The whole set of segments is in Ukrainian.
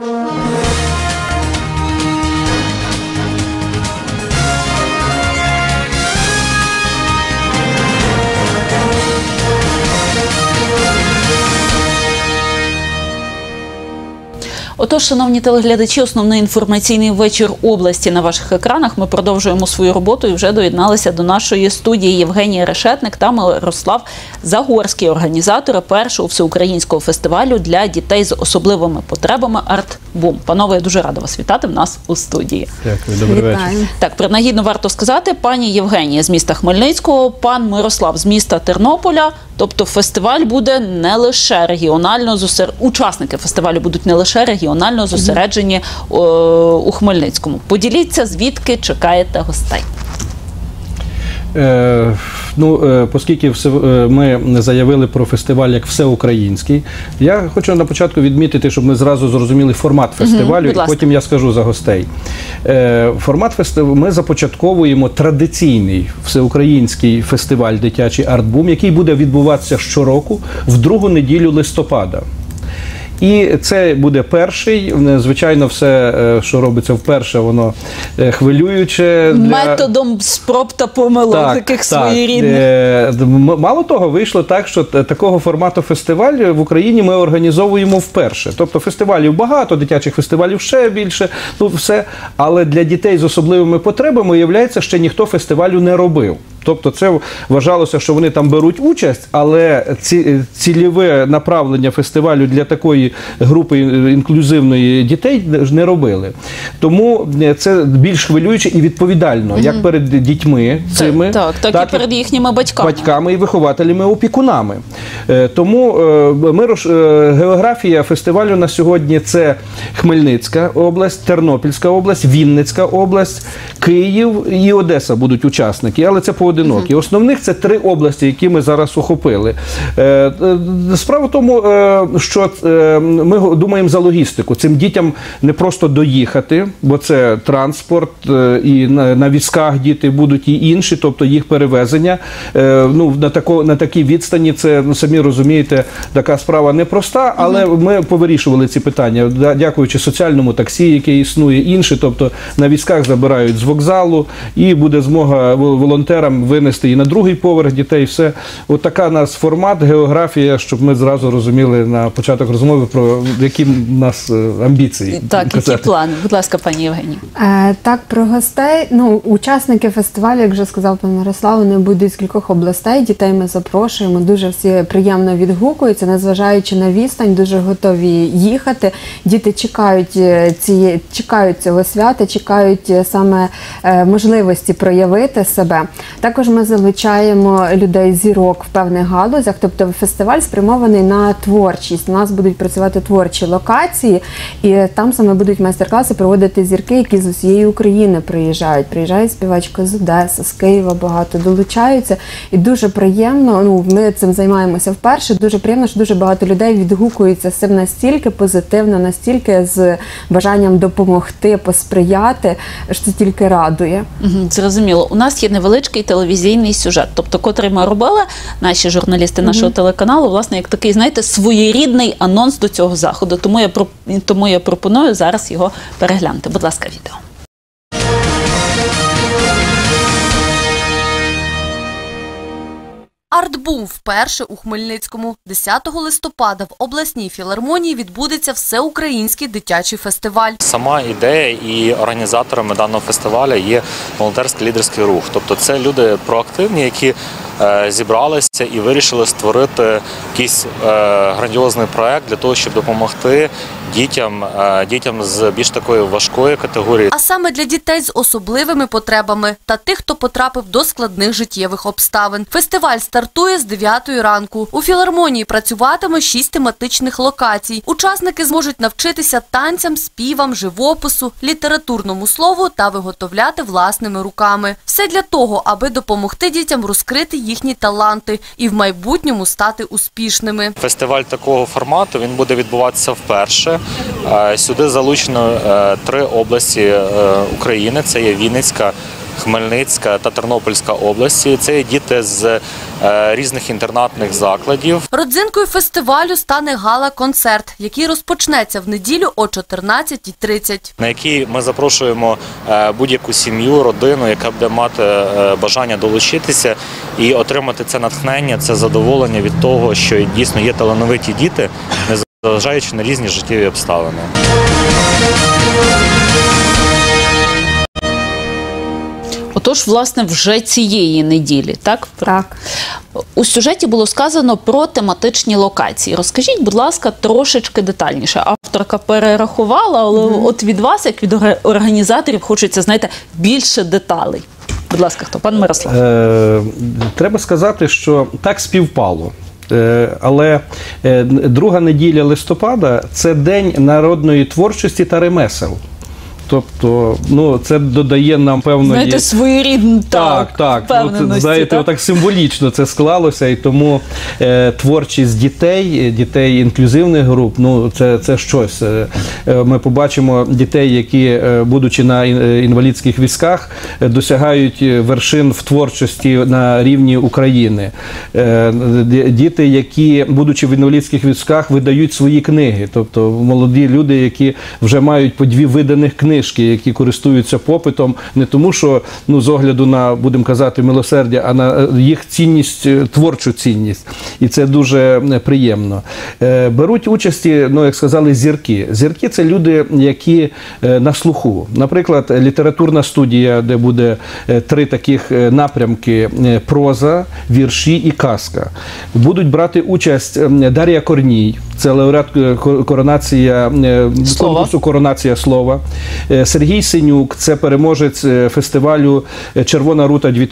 Отож, шановні телеглядачі, основний інформаційний вечір області на ваших екранах. Ми продовжуємо свою роботу і вже доєдналися до нашої студії Євгеній Решетник та Мирослав Загорський, організатори першого всеукраїнського фестивалю для дітей з особливими потребами «Артбум». Панове, я дуже рада вас вітати в нас у студії. Дякую, добрий вечір. Так, принагідно варто сказати, пані Євгенія з міста Хмельницького, пан Мирослав з міста Тернополя. Тобто фестиваль буде не лише регіонально, учасники фестивалю будуть не лише регіонально зосереджені у Хмельницькому. Поділіться, звідки чекаєте гостей? Оскільки ми заявили про фестиваль як всеукраїнський, я хочу на початку відмітити, щоб ми зразу зрозуміли формат фестивалю, і потім я скажу за гостей. Формат фестивалю ми започатковуємо традиційний всеукраїнський фестиваль «Дитячий Артбум», який буде відбуватися щороку в другу неділю листопада. І це буде перший, звичайно, все, що робиться вперше, воно хвилююче. Методом спроб та помилок, таких своєрідних. Мало того, вийшло так, що такого формату фестивалю в Україні ми організовуємо вперше. Тобто фестивалів багато, дитячих фестивалів ще більше, але для дітей з особливими потребами, виявляється, ще ніхто фестивалю не робив. Тобто це вважалося, що вони там беруть участь, але цільове направлення фестивалю для такої групи інклюзивної дітей не робили. Тому це більш хвилююче і відповідально, як перед дітьми цими, так і перед їхніми батьками і вихователями, опікунами. Тому географія фестивалю на сьогодні – це Хмельницька область, Тернопільська область, Вінницька область, Київ і Одеса будуть учасники, але це поодинокі. Основних це 3 області, які ми зараз охопили. Справа в тому, що ми думаємо за логістику. Цим дітям не просто доїхати, бо це транспорт, і на візках діти будуть і інші, тобто їх перевезення. На такій відстані, це, самі розумієте, така справа непроста, але ми повирішували ці питання, дякуючи соціальному таксі, яке існує, інші, тобто на візках забирають з вокзалу, і буде змога волонтерам винести і на другий поверх дітей, все. От така у нас формат, географія, щоб ми зразу розуміли на початок розмови, про які у нас амбіції. Так, які плани? Будь ласка, пані Євгенія. Так, про гостей. Учасники фестивалю, як вже сказав пан Мирослав, вони будуть з кількох областей, дітей ми запрошуємо, дуже всі приємно відгукуються, незважаючи на відстань, дуже готові їхати. Діти чекають цього свята, чекають саме можливості проявити себе. Також ми залучаємо людей-зірок в певних галузях, тобто фестиваль спрямований на творчість. У нас будуть працювати творчі локації, і там саме будуть майстер-класи проводити зірки, які з усієї України приїжджають. Приїжджають співачки з Одеси, з Києва багато, долучаються. І дуже приємно, ми цим займаємося вперше, дуже приємно, що дуже багато людей відгукуються з цим настільки позитивно, настільки з бажанням допомогти, посприяти, що це тільки радує. Зрозуміло. У нас є невеличкий телевізійний сюжет, тобто, котрий ми робили, наші журналісти нашого телеканалу, власне, як такий, знаєте, своєрідний анонс до цього заходу. Тому я пропоную зараз його переглянути. Будь ласка, відео. Артбум вперше у Хмельницькому. 10 листопада в обласній філармонії відбудеться всеукраїнський дитячий фестиваль. Сама ідея і організаторами даного фестивалю є волонтерський лідерський рух. Тобто це люди проактивні, які зібралися і вирішили створити якийсь грандіозний проект для того, щоб допомогти дітям з більш такої важкої категорії. А саме для дітей з особливими потребами та тих, хто потрапив до складних життєвих обставин. Фестиваль стартує з 9 ранку. У філармонії працюватиме 6 тематичних локацій. Учасники зможуть навчитися танцям, співам, живопису, літературному слову та виготовляти власними руками. Все для того, аби допомогти дітям розкрити їхні таланти і в майбутньому стати успішними. Фестиваль такого формату, він буде відбуватися вперше. Сюди залучено 3 області України. Це є Вінницька, Хмельницька та Тернопільська області. Це є діти з різних інтернатних закладів. Родзинкою фестивалю стане гала-концерт, який розпочнеться в неділю о 14:30. На який ми запрошуємо будь-яку сім'ю, родину, яка буде мати бажання долучитися і отримати це натхнення, це задоволення від того, що дійсно є талановиті діти, незважаючи на різні життєві обставини. Отож, власне, вже цієї неділі, так? Так. У сюжеті було сказано про тематичні локації. Розкажіть, будь ласка, трошечки детальніше. Авторка перерахувала, але от від вас, як від організаторів, хочеться, знаєте, більше деталей. Будь ласка, хто? Пан Мирослав. Треба сказати, що так співпало. Але друга неділя листопада – це День народної творчості та ремесел. Тобто, ну, це додає нам певної... Знаєте, своєрідну впевненості. Ну, знаєте, отак символічно це склалося, і тому творчість дітей інклюзивних груп, ну, це щось. Ми побачимо дітей, які, будучи на інвалідських візках, досягають вершин в творчості на рівні України. Діти, які, будучи в інвалідських візках, видають свої книги. Тобто, молоді люди, які вже мають по 2 виданих книжки, які користуються попитом, не тому, що, ну, з огляду на, будемо казати, милосердя, а на їх цінність, творчу цінність. І це дуже приємно. Беруть участі, ну, як сказали, зірки. Зірки – це люди, які на слуху. Наприклад, літературна студія, де буде 3 таких напрямки – проза, вірші і казка. Будуть брати участь Дар'я Корній, це лауреат конкурсу «Коронація слова». Сергій Синюк, це переможець фестивалю «Червона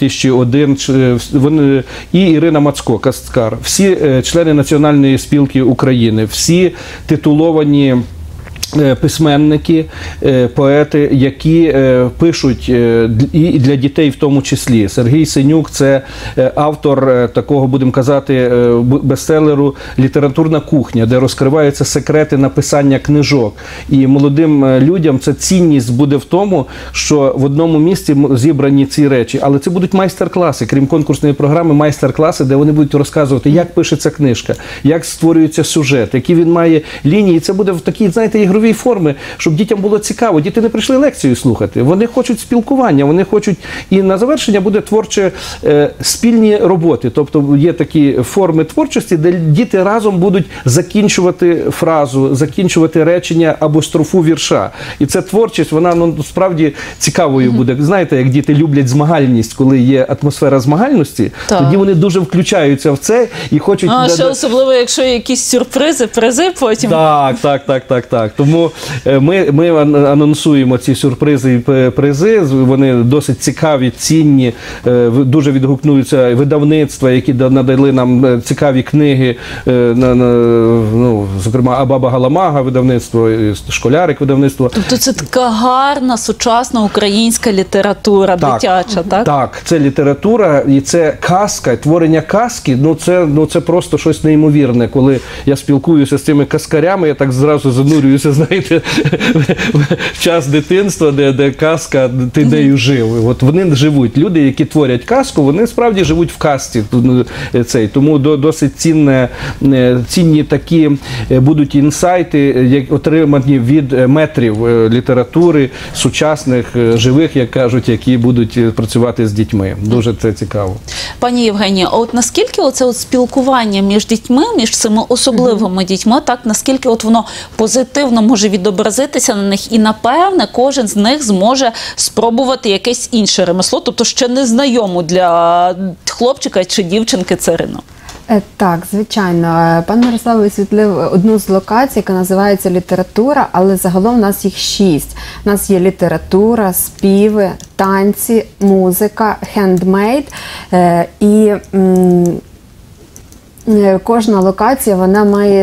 рута-2001», і Ірина Мацко, касткар. Всі члени Національної спілки України, всі титуловані письменники, поети, які пишуть і для дітей в тому числі. Сергій Синюк – це автор такого, будемо казати, бестселеру «Літературна кухня», де розкриваються секрети написання книжок. І молодим людям ця цінність буде в тому, що в одному місці зібрані ці речі. Але це будуть майстер-класи, крім конкурсної програми, майстер-класи, де вони будуть розказувати, як пишеться книжка, як створюється сюжет, які він має лінії. Це буде в такій, знаєте, ігровій форми, щоб дітям було цікаво. Діти не прийшли лекцію слухати, вони хочуть спілкування, вони хочуть, і на завершення буде творче спільні роботи. Тобто є такі форми творчості, де діти разом будуть закінчувати фразу, закінчувати речення або строфу вірша. І ця творчість, вона, ну, справді цікавою буде. Знаєте, як діти люблять змагальність, коли є атмосфера змагальності, тоді вони дуже включаються в це і хочуть... ще особливо, якщо є якісь сюрпризи, призи потім. Так. Тому ми анонсуємо ці сюрпризи і призи, вони досить цікаві, цінні, дуже відгукнуться видавництва, які надали нам цікаві книги, ну, зокрема, Абаба Галамага видавництво, Школярик видавництво. Тобто це така гарна, сучасна українська література, дитяча, так? Так, це література і це казка, творення казки, ну це просто щось неймовірне. Коли я спілкуюся з цими казкарями, я так зразу занурююся, знаєте, в час дитинства, де казка, ти нею жив. От вони живуть. Люди, які творять казку, вони справді живуть в казці. Тому досить цінні такі будуть інсайти, отримані від метрів літератури, сучасних, живих, як кажуть, які будуть працювати з дітьми. Дуже це цікаво. Пані Євгенія, а от наскільки оце спілкування між дітьми, між цими особливими дітьми, так, наскільки от воно позитивно може відобразитися на них, і, напевне, кожен з них зможе спробувати якесь інше ремесло, тобто ще незнайому для хлопчика чи дівчинки царину. Так, звичайно. Пан Мирослав висвітлив одну з локацій, яка називається література, але загалом у нас їх 6. У нас є література, співи, танці, музика, хендмейд і Кожна локація, вона має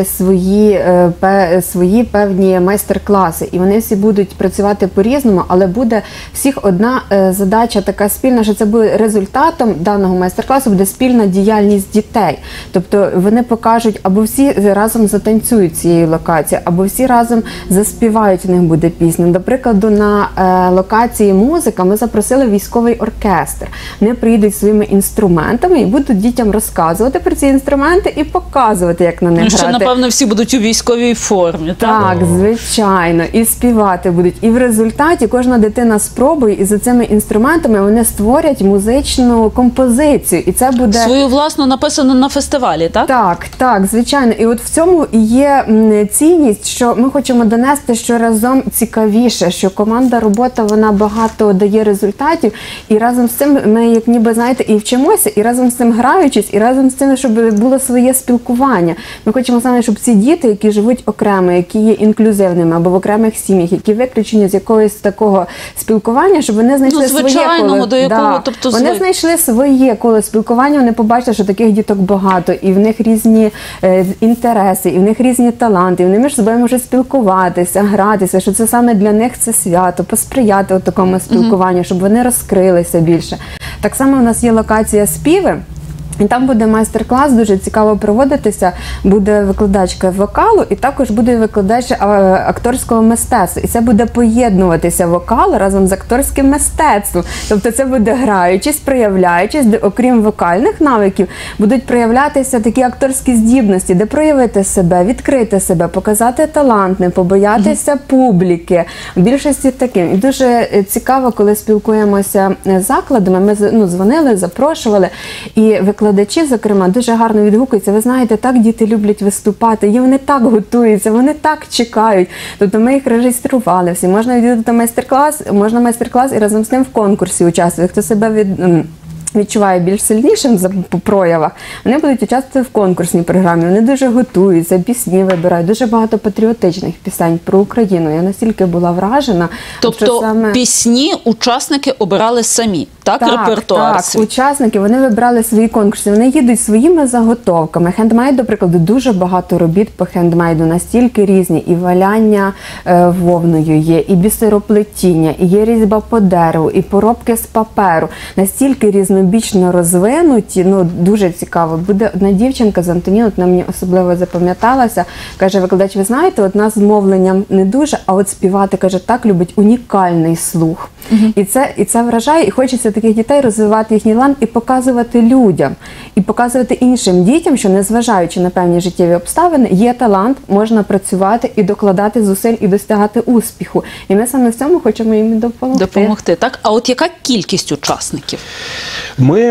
свої певні майстер-класи, і вони всі будуть працювати по-різному, але буде всіх одна задача така спільна, що це буде результатом даного майстер-класу, буде спільна діяльність дітей. Тобто вони покажуть, або всі разом затанцюють цією локацією, або всі разом заспівають, у них буде пісня. До прикладу, на локації музика ми запросили військовий оркестр. Вони приїдуть своїми інструментами і будуть дітям розказувати про ці інструменти і показувати, як на них грати. Що, напевно, всі будуть у військовій формі, так? Так, звичайно. І співати будуть. І в результаті кожна дитина спробує, і за цими інструментами вони створять музичну композицію. І це буде... Свою власну написану на фестивалі, так? Так, так, звичайно. І от в цьому і є цінність, що ми хочемо донести, що разом цікавіше, що команда робота, вона багато дає результатів. І разом з цим ми, як ніби, знаєте, і вчимося, і разом з цим граючись, і разом з цим, щоб було своє спілкування. Ми хочемо саме, щоб ці діти, які живуть окремо, які є інклюзивними або в окремих сім'ях, які виключені з якогось такого спілкування, щоб вони знайшли своє коло. До якого, тобто, вони знайшли своє коло спілкування, вони побачили, що таких діток багато, і в них різні інтереси, і в них різні таланти, і вони між собою можуть спілкуватися, гратися, що це саме для них це свято, посприяти от такому спілкуванню, щоб вони розкрилися більше. Так само у нас є локація співи. І там буде майстер-клас, дуже цікаво проводитися, буде викладачка вокалу і також буде викладач акторського мистецтва. І це буде поєднуватися вокал разом з акторським мистецтвом. Тобто це буде граючись, проявляючись, де окрім вокальних навиків будуть проявлятися такі акторські здібності, де проявити себе, відкрити себе, показати талант, не побоятися публіки. В більшості таким. І дуже цікаво, коли спілкуємося з закладами, ми дзвонили, запрошували, і викладачі, зокрема, дуже гарно відгукуються. Ви знаєте, так діти люблять виступати, і вони так готуються, вони так чекають. Тобто ми їх реєстрували всі. Можна відвідати майстер-клас і разом з тим в конкурсі участвувати. Хто себе відчуває більш сильнішим по проявах, вони будуть участвувати в конкурсній програмі, вони дуже готуються, пісні вибирають, дуже багато патріотичних пісень про Україну. Я настільки була вражена. Тобто пісні учасники обирали самі, так? Репертуар? Так, учасники, вони вибрали свої конкурси, вони їдуть своїми заготовками. Хендмейд, до прикладу, дуже багато робіт по хендмейду, настільки різні, і валяння вовною є, і бісероплетіння, і є різьба по дереву, і поробки з паперу, настільки різнобічно розвинуті, дуже цікаво. Буде одна дівчинка з Антоніни, вона мені особливо запам'яталася, каже, викладач, ви знаєте, от нас з мовленням не дуже, а от співати, каже, так любить унікальний слух. І це вражає, і хочеться таких дітей розвивати їхній талант і показувати людям, і показувати іншим дітям, що незважаючи на певні життєві обставини, є талант, можна працювати і докладати зусиль, і досягати успіху. І ми саме в цьому хочемо їм допомогти. Так? А от яка кількість учасників? Ми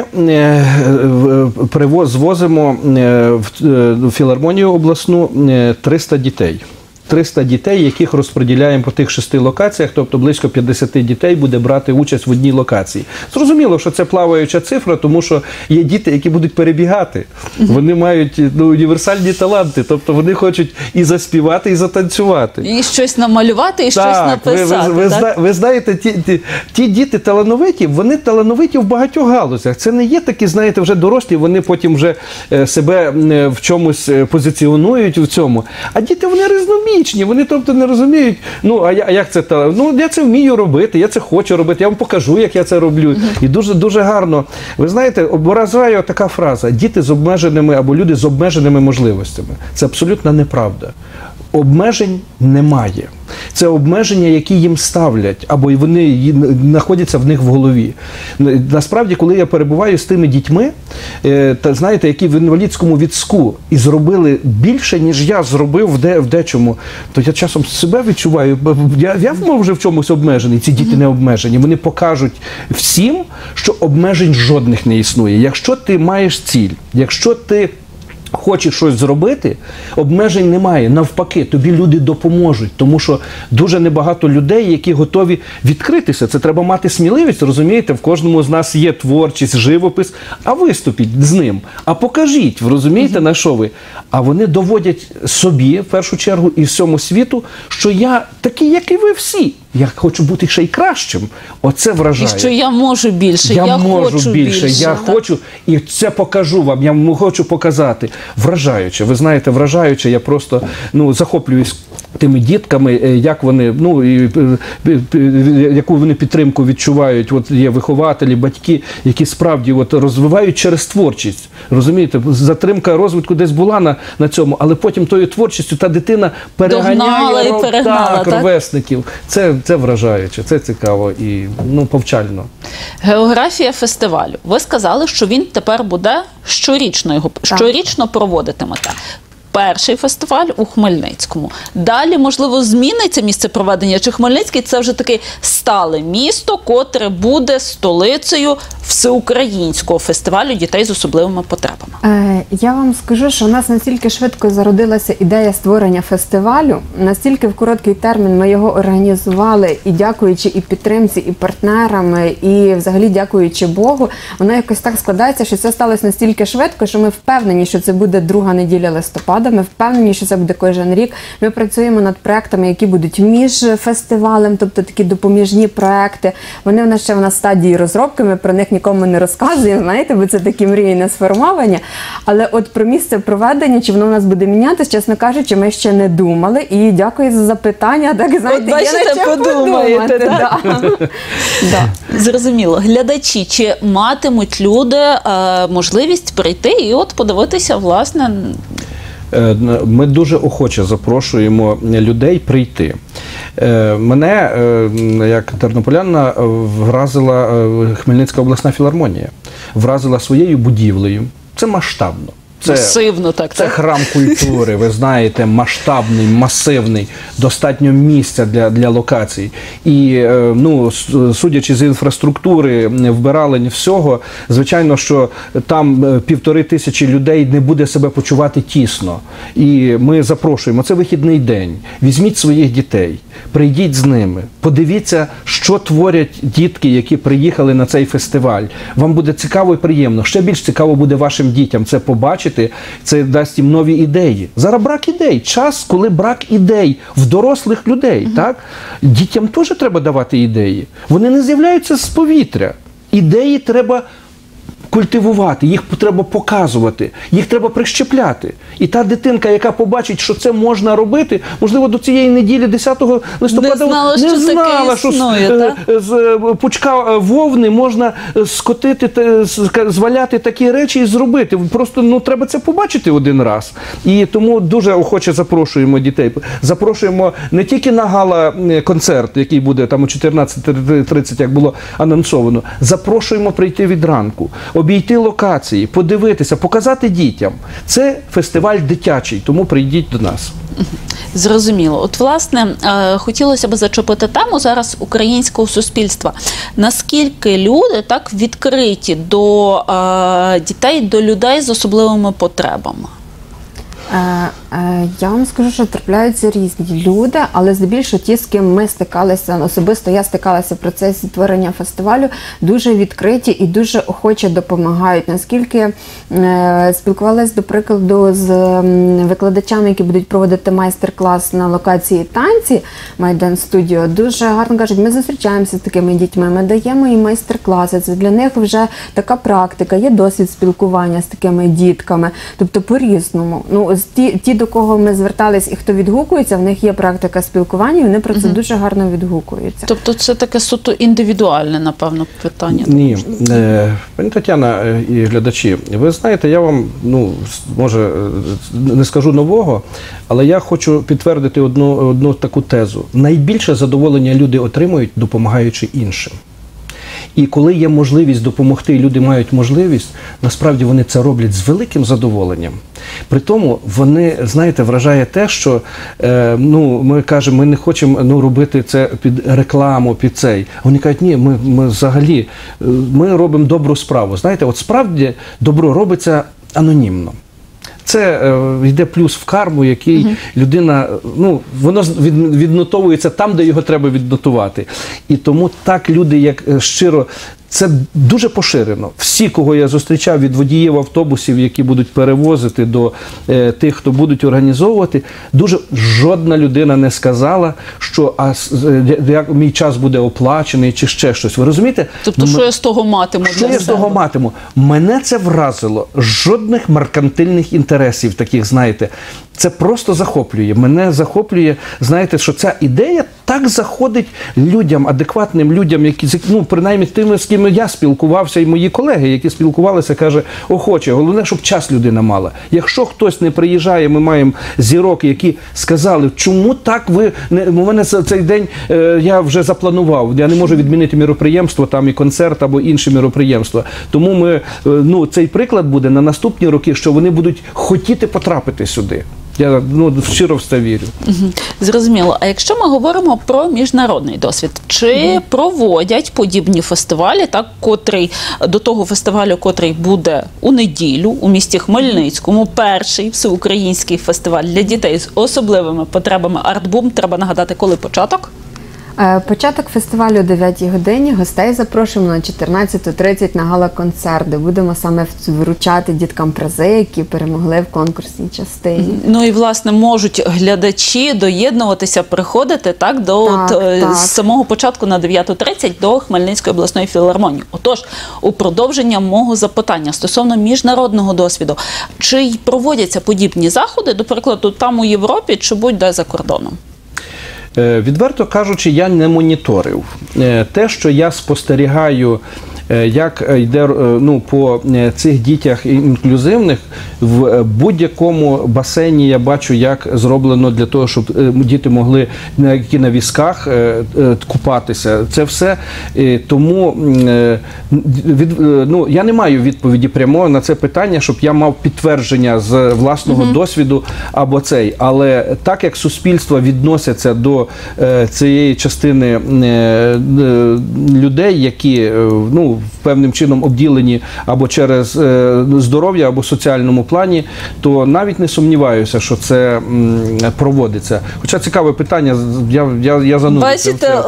звозимо в філармонію обласну 300 дітей. 300 дітей, яких розподіляємо по тих 6 локаціях, тобто близько 50 дітей буде брати участь в одній локації. Зрозуміло, що це плаваюча цифра, тому що є діти, які будуть перебігати. Вони мають універсальні таланти, тобто вони хочуть і заспівати, і затанцювати. І щось намалювати, і щось написати. Ви знаєте, ті діти талановиті, вони талановиті в багатьох галузях. Це не є такі, знаєте, вже дорослі, вони потім вже себе в чомусь позиціонують в цьому. А діти, вони різноманітні. Вони, тобто, не розуміють, а як це так? Я це вмію робити, я це хочу робити, я вам покажу, як я це роблю. І дуже гарно. Ви знаєте, образує така фраза: діти з обмеженими або люди з обмеженими можливостями. Це абсолютно неправда. Обмежень немає. Це обмеження, які їм ставлять, або вони знаходяться в них в голові. Насправді, коли я перебуваю з тими дітьми, знаєте, які в інвалідському візку і зробили більше, ніж я зробив в дечому, то я часом себе відчуваю, я вже в чомусь обмежений, ці діти не обмежені. Вони покажуть всім, що обмежень жодних не існує. Якщо ти маєш ціль, якщо ти хочеш щось зробити, обмежень немає. Навпаки, тобі люди допоможуть. Тому що дуже небагато людей, які готові відкритися. Це треба мати сміливість, розумієте? В кожному з нас є творчість, живопис. А виступіть з ним. А покажіть, розумієте, на що ви? А вони доводять собі, в першу чергу, і всьому світу, що я такий, як і ви всі. Я хочу бути ще й кращим. Оце вражає. І що я можу більше, я можу хочу більше, я так. хочу, і це покажу вам, я хочу показати. Вражаюче, ви знаєте, вражаюче, я просто захоплююсь тими дітками, як вони, яку вони підтримку відчувають. От є вихователі, батьки, які справді розвивають через творчість. Розумієте, затримка розвитку десь була на цьому, але потім тою творчістю та дитина переганяє ровесників. Це вражаюче, це цікаво і повчально. Географія фестивалю. Ви сказали, що він тепер буде щорічно, його щорічно проводитимете. Перший фестиваль у Хмельницькому. Далі, можливо, зміниться місце проведення, чи Хмельницький – це вже таке стале місто, котре буде столицею всеукраїнського фестивалю дітей з особливими потребами? Я вам скажу, що у нас настільки швидко зародилася ідея створення фестивалю, настільки в короткий термін ми його організували, і дякуючи і підтримці, і партнерам, і взагалі дякуючи Богу, воно якось так складається, що це сталося настільки швидко, що ми впевнені, що це буде друга неділя листопада. Ми впевнені, що це буде кожен рік. Ми працюємо над проектами, які будуть між фестивалем, тобто такі допоміжні проекти. Вони в нас ще на стадії розробки, ми про них нікому не розказуємо, знаєте, бо це такі мрії не сформовані. Але от про місце проведення, чи воно в нас буде мінятися, чесно кажучи, ми ще не думали. І дякую за запитання. Так, знаєте, бачите, подумаєте, так? Да. Зрозуміло. Глядачі, чи матимуть люди можливість прийти і от подивитися, власне... Ми дуже охоче запрошуємо людей прийти. Мене, як тернополянина, вразила Хмельницька обласна філармонія. Вразила своєю будівлею. Це масштабно. Масивно, так. Це храм культури, ви знаєте, масштабний, масивний, достатньо місця для локацій. І, судячи з інфраструктури, вбиралень всього, звичайно, що там 1500 людей не буде себе почувати тісно. І ми запрошуємо, це вихідний день, візьміть своїх дітей, прийдіть з ними, подивіться, що творять дітки, які приїхали на цей фестиваль. Вам буде цікаво і приємно. Ще більш цікаво буде вашим дітям це побачити. Це дасть їм нові ідеї. Зараз брак ідей. Час, коли брак ідей в дорослих людей. Так? Дітям теж треба давати ідеї. Вони не з'являються з повітря. Ідеї треба культивувати, їх треба показувати, їх треба прищепляти. І та дитинка, яка побачить, що це можна робити, можливо, до цієї неділі, 10 листопада, не знала, що з пучка вовни можна скотити, зваляти такі речі і зробити. Просто треба це побачити один раз. І тому дуже охоче запрошуємо дітей. Запрошуємо не тільки на гала-концерт, який буде там о 14:30, як було анонсовано, запрошуємо прийти від ранку. Обійти локації, подивитися, показати дітям. Це фестиваль дитячий, тому прийдіть до нас. Зрозуміло. От, власне, хотілося б зачепити тему зараз українського суспільства. Наскільки люди так відкриті до дітей, до людей з особливими потребами? Я вам скажу, що трапляються різні люди, але здебільшого ті, з ким ми стикалися, особисто я стикалася в процесі творення фестивалю, дуже відкриті і дуже охоче допомагають. Наскільки спілкувалася, до прикладу, з викладачами, які будуть проводити майстер-клас на локації танці Майдан Студіо, дуже гарно кажуть, ми зустрічаємося з такими дітьми, ми даємо їм майстер-класи, це для них вже така практика, є досвід спілкування з такими дітками, тобто по-різному. Ті, до кого ми звертались і хто відгукується, в них є практика спілкування, і вони про це дуже гарно відгукуються. Тобто це таке суто індивідуальне, напевно, питання? Ні. Пані Тетяна і глядачі, ви знаєте, я вам, може, не скажу нового, але я хочу підтвердити одну таку тезу. Найбільше задоволення люди отримують, допомагаючи іншим. І коли є можливість допомогти, і люди мають можливість, насправді вони це роблять з великим задоволенням. При тому вони, знаєте, вражає те, що ми кажемо, ми не хочемо робити це під рекламу, під цей. Вони кажуть, ні, ми взагалі, ми робимо добру справу. Знаєте, от справді добро робиться анонімно. Це йде плюс в карму, який людина, воно віднотовується там, де його треба віднотувати. І тому так люди, як щиро Це дуже поширено. Всі, кого я зустрічав, від водіїв автобусів, які будуть перевозити, до тих, хто будуть організовувати, жодна людина не сказала, що мій час буде оплачений чи ще щось. Ви розумієте? Тобто, що я з того матиму? Що я з того матиму? Мене це вразило. Жодних меркантильних інтересів таких, знаєте. Це просто захоплює. Мене захоплює, знаєте, що ця ідея так заходить людям, адекватним людям, які, ну, принаймні тими, з ким я спілкувався, і мої колеги, які спілкувалися, каже, охоче. Головне, щоб час людина мала. Якщо хтось не приїжджає, ми маємо зірок, які сказали, чому так ви... У мене цей день я вже запланував, я не можу відмінити міроприємство, там і концерт або інші міроприємства. Тому ми, ну, цей приклад буде на наступні роки, що вони будуть хотіти потрапити сюди. Я щиро в це вірю. Зрозуміло. А якщо ми говоримо про міжнародний досвід, чи проводять подібні фестивалі, так, до того фестивалю, котрий буде у неділю у місті Хмельницькому, перший всеукраїнський фестиваль для дітей з особливими потребами «Артбум», треба нагадати, коли початок? Початок фестивалю о 9 годині. Гостей запрошуємо на 14:30 на гала-концерт, де будемо саме вручати діткам призи, які перемогли в конкурсній частині. Ну і, власне, можуть глядачі доєднуватися, приходити так, з самого початку на 9:30 до Хмельницької обласної філармонії. Отож, у продовження мого запитання стосовно міжнародного досвіду, чи проводяться подібні заходи, до прикладу, там у Європі, чи будь-де за кордоном? Відверто кажучи, я не моніторив. Те, що я спостерігаю, як йде по цих дітях інклюзивних, в будь-якому басейні я бачу, як зроблено для того, щоб діти могли на візках купатися. Це все. Тому я не маю відповіді прямої на це питання, щоб я мав підтвердження з власного досвіду або цей. Але так як суспільство відносяться до цієї частини людей, які, певним чином обділені або через здоров'я, або соціальному плані, то навіть не сумніваюся, що це проводиться. Хоча цікаве питання, я занудився. Бачите,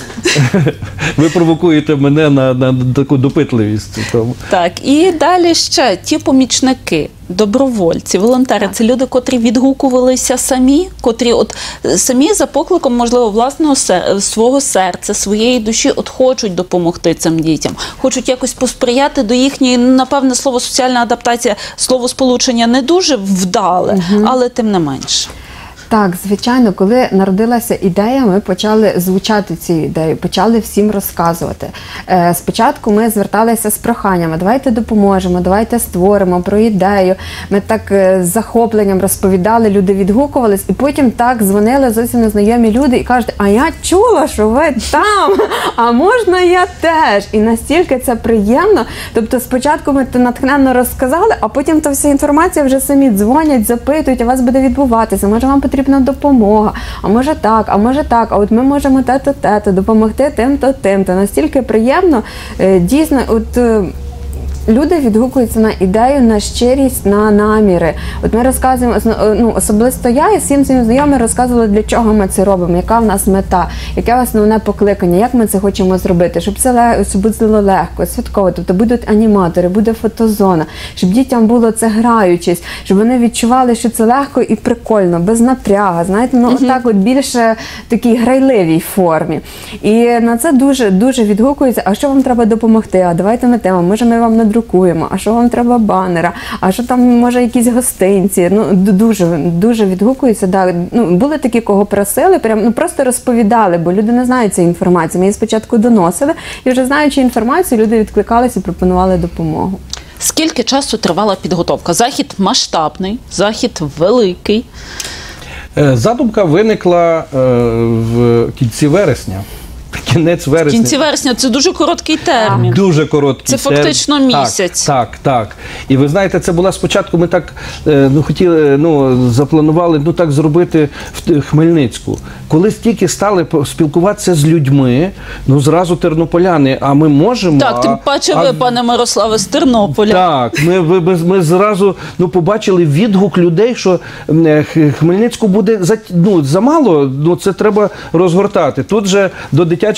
ви провокуєте мене на таку допитливість. Так, і далі ще ті помічники, добровольці, волонтери, це люди, котрі відгукувалися самі, котрі самі за покликом, можливо, свого серця, своєї душі хочуть допомогти цим дітям, хочуть якось посприяти до їхньої, напевне, слово соціальна адаптація, слово сполучення не дуже вдале, але тим не менше. Так, звичайно, коли народилася ідея, ми почали звучати цю ідею, почали всім розказувати. Спочатку ми зверталися з проханнями, давайте допоможемо, давайте створимо про ідею. Ми так з захопленням розповідали, люди відгукувались, і потім так дзвонили зовсім незнайомі люди і кажуть, а я чула, що ви там, а можна я теж? І настільки це приємно. Тобто спочатку ми натхненно розказали, а потім та вся інформація вже самі дзвонять, запитують, а вас буде відбуватися, може вам потрібна допомога, а може так, а от ми можемо те-то, допомогти тим-то, тим-то. Настільки приємно, дійсно, люди відгукуються на ідею, на щирість, на наміри. От ми розказуємо, особисто я і всім своїм знайомим розказувала, для чого ми це робимо, яка в нас мета, яке основне покликання, як ми це хочемо зробити, щоб було легко, святково, тобто будуть аніматори, буде фотозона, щоб дітям було це граючись, щоб вони відчували, що це легко і прикольно, без напряга, знаєте, отак от більше в такій грайливій формі. І на це дуже відгукується, а що вам треба допомогти, а давайте ми тему, може ми вам надрукуємо, а що вам треба банера, а що там, може, якісь гостинці. Дуже відгукуються. Да. Були такі, кого просили, просто розповідали, бо люди не знають цієї інформації. Ми її спочатку доносили, і вже знаючи інформацію, люди відкликалися і пропонували допомогу. Скільки часу тривала підготовка? Захід масштабний, захід великий. Задумка виникла в кінці вересня. Кінець вересня. В кінці вересня – це дуже короткий термін. Дуже короткий термін. Це фактично місяць. Так. І ви знаєте, це була спочатку, ми так хотіли, запланували так зробити в Хмельницьку. Коли тільки стали спілкуватися з людьми, зразу тернополяни, а ми можемо... Так, тим паче ви, пане Мирославе, з Тернополя. Так, ми зразу побачили відгук людей, що Хмельницьку буде замало, це треба розгортати. Тут же до дитячих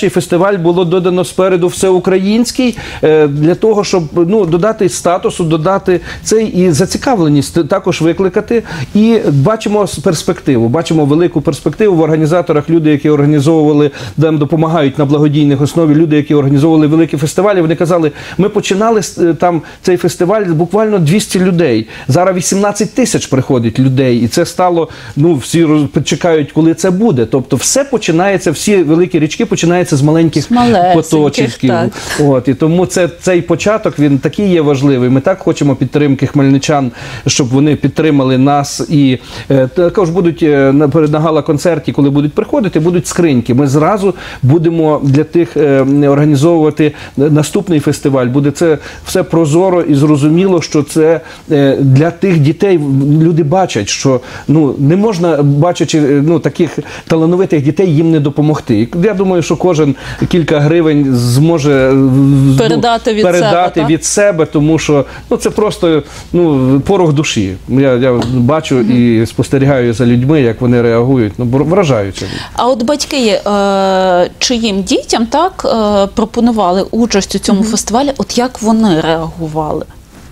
дитячий фестиваль було додано спереду всеукраїнський, для того, щоб додати статусу, додати цей і зацікавленість також викликати. І бачимо перспективу, бачимо велику перспективу в організаторах. Люди, які організовували, нам допомагають на благодійних основі, люди, які організовували великі фестивалі, вони казали, ми починали там цей фестиваль буквально 200 людей. Зараз 18 тисяч приходить людей, і це стало, всі чекають, коли це буде. Тобто все починається, всі великі річки починаються з маленьких поточків. І тому цей початок, він такий є важливий. Ми так хочемо підтримки хмельничан, щоб вони підтримали нас. І також будуть на гала-концерті, коли будуть приходити, будуть скриньки. Ми зразу будемо для тих організовувати наступний фестиваль. Буде це все прозоро і зрозуміло, що це для тих дітей. Люди бачать, що не можна, бачачи таких талановитих дітей, їм не допомогти. Я думаю, що кожен кілька гривень зможе передати від себе, тому що це просто порох душі. Я бачу і спостерігаю за людьми, як вони реагують, вражаються. А от батьки чиїм дітям пропонували участь у цьому фестивалі, от як вони реагували?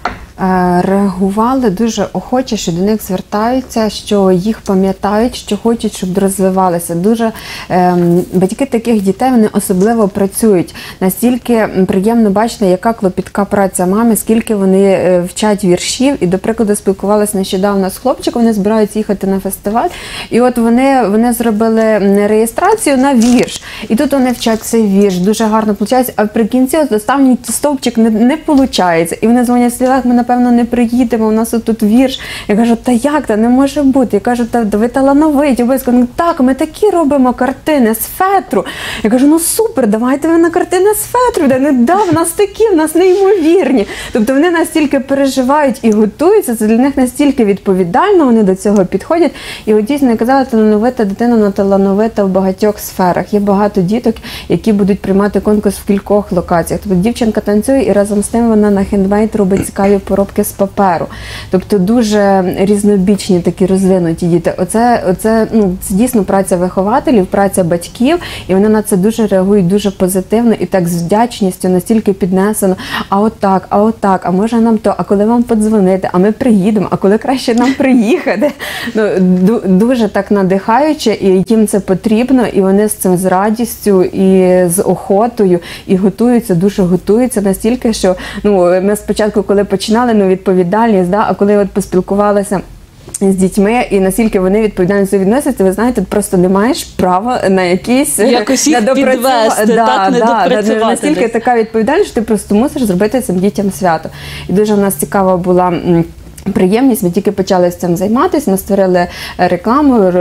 Реагували дуже охоче, що до них звертаються, що їх пам'ятають, що хочуть, щоб розвивалися. Дуже батьки таких дітей, вони особливо працюють. Настільки приємно бачити, яка клопітка праця мами, скільки вони вчать віршів. І, до прикладу, спілкувалася нещодавно з хлопчиком, вони збираються їхати на фестиваль. І от вони зробили реєстрацію на вірш. І тут вони вчать цей вірш, дуже гарно виходить, а при кінці останній стовпчик не виходить. І вони дзвонять в слідах, ми, напевно, не приїдемо, у нас тут вірш. Я кажу, та як це, не може бути? Я кажу, та ви талановиті, обов'язково. Так, ми такі робимо картини з фетру. Я кажу, супер, давайте ви на картини з фетру. В нас такі, в нас неймовірні. Тобто вони настільки переживають і готуються, це для них настільки відповідально, вони до цього підходять. І от дійсно, я казала, талановита дитина, вона талановита в багатьох сферах. Є багато діток, які будуть приймати конкурс в кількох локаціях. Тобто дівчинка танцює і разом з тим вона на хендмейд робить цікаві поробки з паперу. Тобто дуже різнобічні такі розвинуті діти. Це дійсно праця вихователів, праця батьків, і вони на це дуже реагують, дуже позитивно і так з вдячністю, настільки піднесено. А отак, а може нам то, а коли вам подзвонити, а ми приїдемо, а коли краще нам приїхати. Дуже так надихаюче, і їм це потрібно, і вони з цим з радістю і з охотою, і дуже готуються настільки, що ми спочатку, коли починали, відповідальність, а коли от поспілкувалися з дітьми, і наскільки вони відповідально відносяться, ви знаєте, просто не маєш права на якісь... Якось їх підвести, не допрацювати. Настільки така відповідальність, що ти просто мусиш зробити цим дітям свято. І дуже в нас цікава була приємність, ми тільки почали з цим займатися, ми створили рекламу,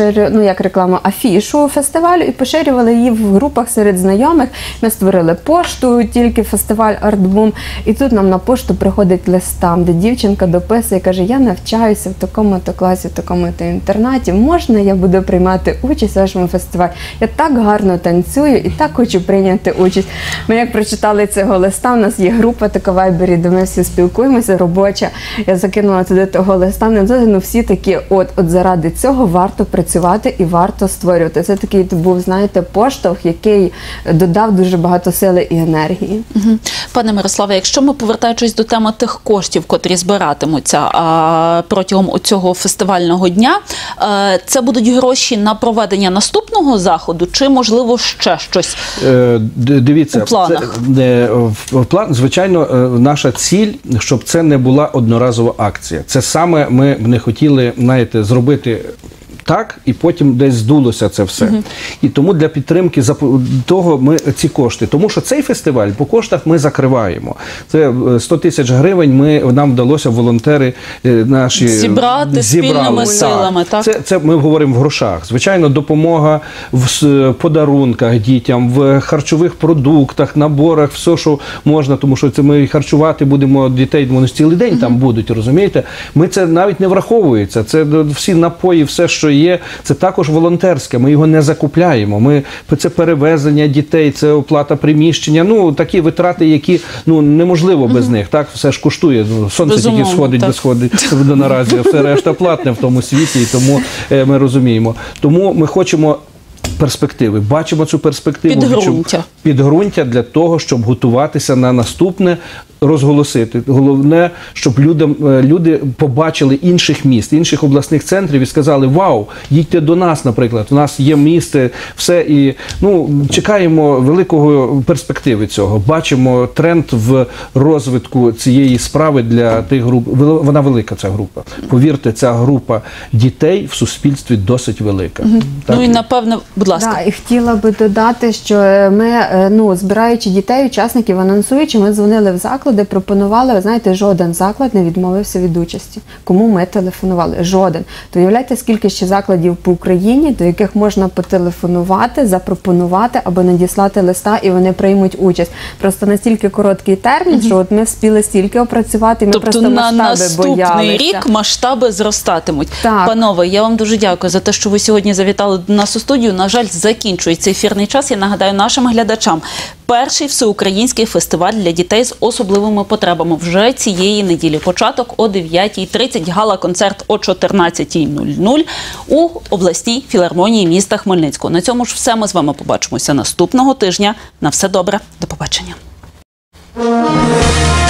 афішу фестивалю і поширювали її в групах серед знайомих. Ми створили пошту, тільки фестиваль «Артбум», і тут нам на пошту приходить лист там, де дівчинка дописує, каже, я навчаюся в такому-то класі, в такому-то інтернаті, можна я буду приймати участь у вашому фестивалі? Я так гарно танцюю і так хочу прийняти участь. Ми як прочитали цього листа, у нас є група така в Вайбері, де ми всі спілкуємося, робоча. Я закинула туди того листа, всі такі, от заради цього варто працювати і варто створювати. Це такий був, знаєте, поштовх, який додав дуже багато сили і енергії. Пане Мирославе, якщо ми, повертаючись до теми тих коштів, котрі збиратимуться протягом цього фестивального дня, це будуть гроші на проведення наступного заходу, чи, можливо, ще щось Дивіться, у планах? Звичайно, наша ціль, щоб це не була одноразова акція. Це саме ми не хотіли, зробити так, і потім десь здулося це все. І тому для підтримки того ми ці кошти. Тому що цей фестиваль по коштах ми закриваємо. Це 100 тисяч гривень нам вдалося волонтери наші зібрати спільними силами. Так? Це ми говоримо в грошах. Звичайно, допомога в подарунках дітям, в харчових продуктах, наборах, все, що можна, тому що це ми харчувати будемо дітей, вони ж цілий день там будуть, розумієте? Ми це навіть не враховується. Це всі напої, все, що є, це також волонтерське, ми його не закупляємо. Це перевезення дітей, це оплата приміщення, такі витрати, які неможливо без них. Так, все ж коштує. Сонце тільки сходить, висходить наразі, все решта платне в тому світі, і тому ми розуміємо. Тому ми хочемо перспективи. Бачимо цю перспективу. Підґрунтя. Підґрунтя для того, щоб готуватися на наступне, розголосити. Головне, щоб люди побачили інших міст, інших обласних центрів і сказали: вау, їдьте до нас, наприклад, у нас є місце, все. І чекаємо великого перспективи цього. Бачимо тренд в розвитку цієї справи для тих груп. Вона велика, ця група. Повірте, ця група дітей в суспільстві досить велика. Так? Ну і напевно, будь ласка. Да, і хотіла би додати, що ми, збираючи дітей, учасників, анонсуючи, ми дзвонили в заклади, пропонували, ви знаєте, жоден заклад не відмовився від участі. Кому ми телефонували? Жоден. То уявляєте, скільки ще закладів по Україні, до яких можна потелефонувати, запропонувати або надіслати листа, і вони приймуть участь. Просто настільки короткий термін, що от ми встигли стільки опрацювати, і ми Тобто просто на масштаби боялися. наступний рік масштаби зростатимуть. Так. Панове, я вам дуже дякую за те, що ви сьогодні завітали до нас у студію. На жаль, закінчується ефірний час. Я нагадаю нашим глядачам. Перший всеукраїнський фестиваль для дітей з особливими потребами вже цієї неділі. Початок о 9:30, гала-концерт о 14:00 у обласній філармонії міста Хмельницького. На цьому ж все. Ми з вами побачимося наступного тижня. На все добре. До побачення.